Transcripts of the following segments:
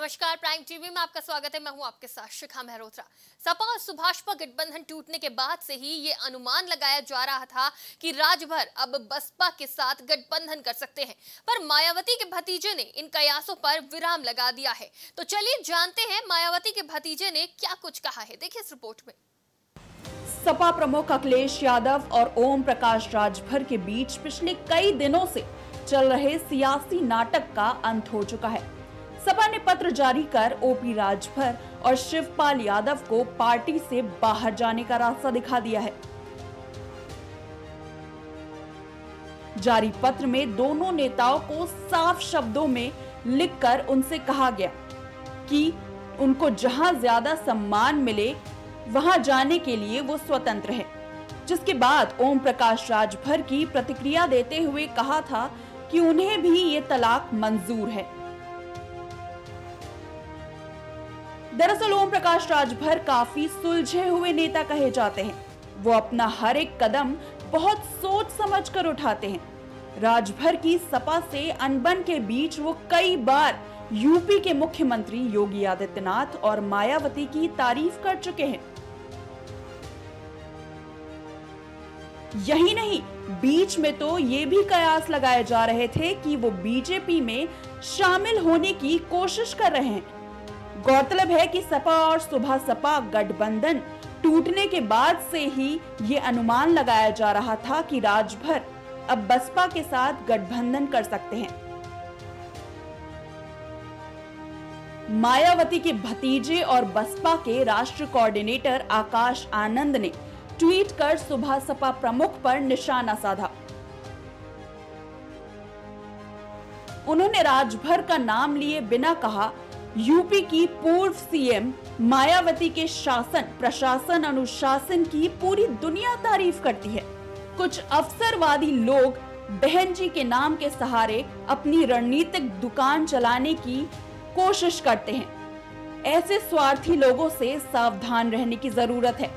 नमस्कार, prime TV में आपका स्वागत है। मैं हूं आपके साथ शिखा मेहरोत्रा। सपा और सुभाषपा गठबंधन टूटने के बाद से ही ये अनुमान लगाया जा रहा था कि राजभर अब बसपा के साथ गठबंधन कर सकते हैं, पर मायावती के भतीजे ने इन कयासों पर विराम लगा दिया है। तो चलिए जानते हैं मायावती के भतीजे ने क्या कुछ कहा है, देखिए इस रिपोर्ट में। सपा प्रमुख अखिलेश यादव और ओम प्रकाश राजभर के बीच पिछले कई दिनों से चल रहे सियासी नाटक का अंत हो चुका है। सपा ने पत्र जारी कर ओपी राजभर और शिवपाल यादव को पार्टी से बाहर जाने का रास्ता दिखा दिया है। जारी पत्र में दोनों नेताओं को साफ शब्दों में लिखकर उनसे कहा गया कि उनको जहां ज्यादा सम्मान मिले वहां जाने के लिए वो स्वतंत्र है। जिसके बाद ओम प्रकाश राजभर की प्रतिक्रिया देते हुए कहा था कि उन्हें भी ये तलाक मंजूर है। दरअसल ओम प्रकाश राजभर काफी सुलझे हुए नेता कहे जाते हैं। वो अपना हर एक कदम बहुत सोच समझ कर उठाते हैं। राजभर की सपा से अनबन के बीच वो कई बार यूपी के मुख्यमंत्री योगी आदित्यनाथ और मायावती की तारीफ कर चुके हैं। यही नहीं, बीच में तो ये भी कयास लगाए जा रहे थे कि वो बीजेपी में शामिल होने की कोशिश कर रहे हैं। गौरतलब है कि सपा और सुभाषपा गठबंधन टूटने के बाद से ही ये अनुमान लगाया जा रहा था कि राजभर अब बसपा के साथ गठबंधन कर सकते हैं। मायावती के भतीजे और बसपा के राष्ट्रीय कोऑर्डिनेटर आकाश आनंद ने ट्वीट कर सुभाषपा प्रमुख पर निशाना साधा। उन्होंने राजभर का नाम लिए बिना कहा, यूपी की पूर्व सीएम मायावती के शासन प्रशासन अनुशासन की पूरी दुनिया तारीफ करती है। कुछ अवसरवादी लोग बहन जी के नाम के सहारे अपनी रणनीतिक दुकान चलाने की कोशिश करते हैं। ऐसे स्वार्थी लोगों से सावधान रहने की जरूरत है।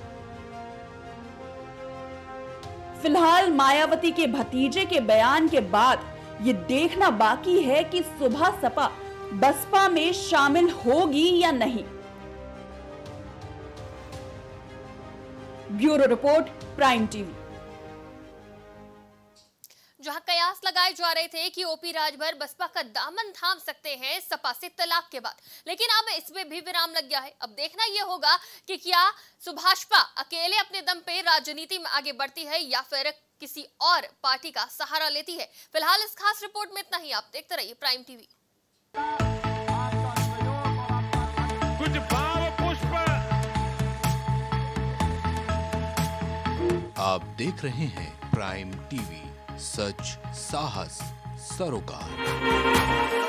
फिलहाल मायावती के भतीजे के बयान के बाद ये देखना बाकी है कि सुभाषपा बसपा में शामिल होगी या नहीं। Bureau report, Prime TV. जहां कयास लगाए जा रहे थे कि ओपी राजभर बसपा का दामन थाम सकते हैं सपा से तलाक के बाद, लेकिन अब इसमें भी विराम लग गया है। अब देखना यह होगा कि क्या सुभाषपा अकेले अपने दम पे राजनीति में आगे बढ़ती है या फिर किसी और पार्टी का सहारा लेती है। फिलहाल इस खास रिपोर्ट में इतना ही। आप देखते रहिए प्राइम टीवी। कुछ भाव पुष्प। आप देख रहे हैं प्राइम टीवी, सच साहस सरोकार।